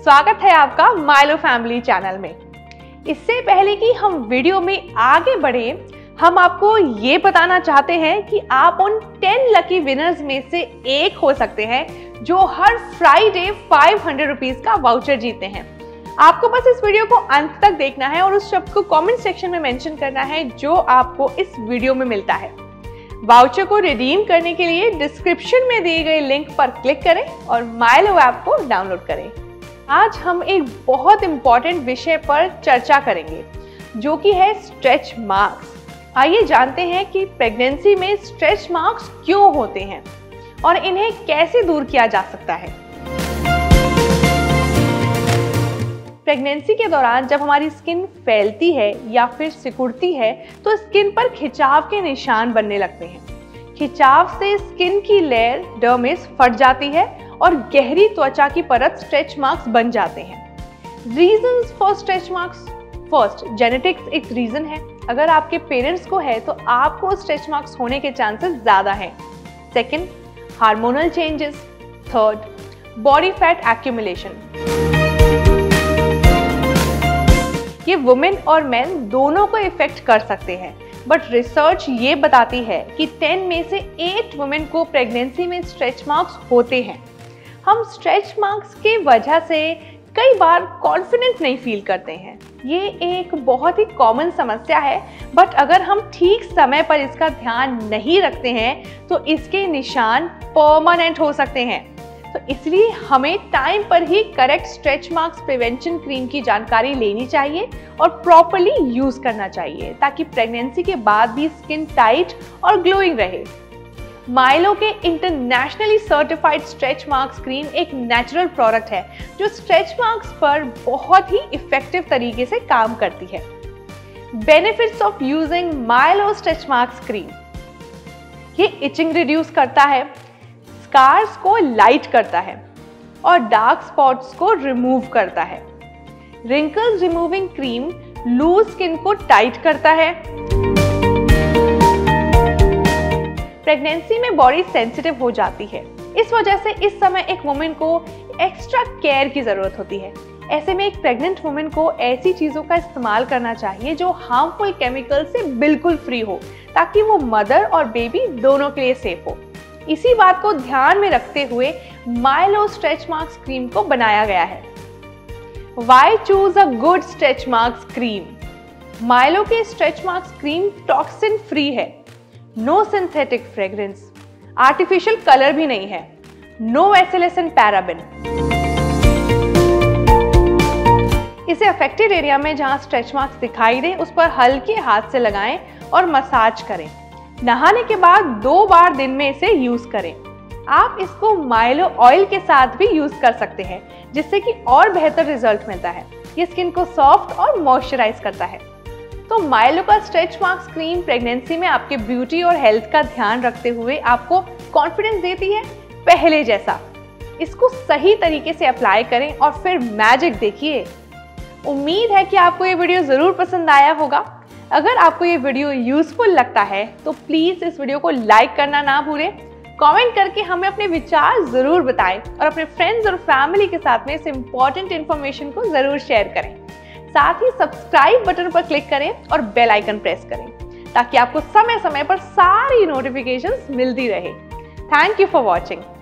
स्वागत है आपका माइलो फैमिली चैनल में। इससे पहले कि हम वीडियो में आगे बढ़े, हम आपको ये बताना चाहते हैं कि आप उन 10 लकी विनर्स में से एक हो सकते हैं जो हर फ्राइडे 500 रुपीज का वाउचर जीते हैं। आपको बस इस वीडियो को अंत तक देखना है और उस शब्द को कमेंट सेक्शन में मेंशन करना है जो आपको इस वीडियो में मिलता है। वाउचर को रिडीम करने के लिए डिस्क्रिप्शन में दिए गए लिंक पर क्लिक करें और माइलो ऐप को डाउनलोड करें। आज हम एक बहुत इंपॉर्टेंट विषय पर चर्चा करेंगे जो कि है स्ट्रेच मार्क्स। आइए जानते हैं कि प्रेगनेंसी में स्ट्रेच मार्क्स क्यों होते हैं और इन्हें कैसे दूर किया जा सकता है। प्रेगनेंसी के दौरान जब हमारी स्किन फैलती है या फिर सिकुड़ती है तो स्किन पर खिंचाव के निशान बनने लगते हैं। खिंचाव से स्किन की लेयर डर्मिस फट जाती है और गहरी त्वचा की परत स्ट्रेच मार्क्स बन जाते हैं। Reasons for stretch marks. First, genetics एक रीजन है। अगर आपके पेरेंट्स को है तो आपको स्ट्रेच मार्क्स होने के चांसेस ज्यादा हैं। Second, hormonal changes. Third, body fat accumulation. ये वुमेन और मेन दोनों को इफेक्ट कर सकते हैं, बट रिसर्च ये बताती है कि 10 में से 8 वुमेन को प्रेगनेंसी में स्ट्रेच मार्क्स होते हैं। हम स्ट्रेच मार्क्स की वजह से कई बार कॉन्फिडेंट नहीं फील करते हैं। ये एक बहुत ही कॉमन समस्या है, बट अगर हम ठीक समय पर इसका ध्यान नहीं रखते हैं तो इसके निशान परमानेंट हो सकते हैं। तो इसलिए हमें टाइम पर ही correct stretch marks prevention cream की जानकारी लेनी चाहिए और प्रॉपर्ली यूज करना चाहिए ताकि प्रेगनेंसी के बाद भी स्किन टाइट और ग्लोइंग रहे। माइलो के internationally certified stretch marks cream एक नेचुरल प्रोडक्ट है जो स्ट्रेच मार्क्स पर बहुत ही इफेक्टिव तरीके से काम करती है। Benefits of using Mylo stretch marks cream. ये इचिंग रिड्यूस करता है, स्कार्स को लाइट करता है और डार्क स्पॉट्स को रिमूव करता है। Wrinkles removing cream loose skin को टाइट करता है। प्रेगनेंसी में बॉडी सेंसिटिव हो जाती है, इस वजह से इस समय एक वुमेन को एक्स्ट्रा केयर की जरूरत होती है। ऐसे में एक प्रेग्नेंट वुमेन को ऐसी चीजों का इस्तेमाल करना चाहिए जो हार्मफुल केमिकल से बिल्कुल फ्री हो ताकि वो मदर और बेबी दोनों के लिए सेफ हो। इसी बात को ध्यान में रखते हुए माइलो स्ट्रेच मार्क्स क्रीम को बनाया गया है। Why choose a good stretch marks cream? Mylo के stretch marks cream toxin free है, no synthetic fragrance, artificial colour भी नहीं है, नो SLS एंड पैराबेन। इसे अफेक्टेड एरिया में जहां स्ट्रेच मार्क्स दिखाई दे उस पर हल्के हाथ से लगाएं और मसाज करें। नहाने के बाद 2 बार दिन में इसे यूज करें। आप इसको माइलो ऑयल के साथ भी यूज कर सकते हैं जिससे कि और बेहतर रिजल्ट मिलता है। ये स्किन को सॉफ्ट और मॉइस्चराइज करता है। तो माइलो का स्ट्रेच मार्क्स क्रीम प्रेगनेंसी में आपके ब्यूटी और हेल्थ का ध्यान रखते हुए आपको कॉन्फिडेंस देती है पहले जैसा। इसको सही तरीके से अप्लाई करें और फिर मैजिक देखिए। उम्मीद है कि आपको ये वीडियो जरूर पसंद आया होगा। अगर आपको ये वीडियो यूजफुल लगता है तो प्लीज इस वीडियो को लाइक करना ना भूलें। कमेंट करके हमें अपने विचार जरूर बताएं और अपने फ्रेंड्स और फैमिली के साथ में इस इंपॉर्टेंट इंफॉर्मेशन को जरूर शेयर करें। साथ ही सब्सक्राइब बटन पर क्लिक करें और बेल आइकन प्रेस करें ताकि आपको समय समय पर सारी नोटिफिकेशंस मिलती रहे। Thank you for watching.